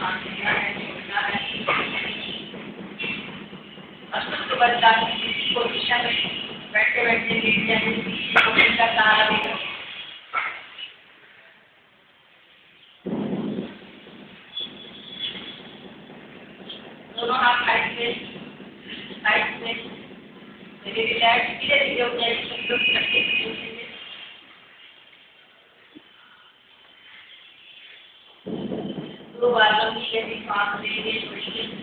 सुप्तवज्रासन की पोजीशन में बैठे बैठे लेट जाने की का सहारा लेकर दोनों हाथ साइड में रिलैक्स धीरे धीरे हो जाएगी। दो बार लंबी गहरी सांस लेंगे, छोड़ेंगे।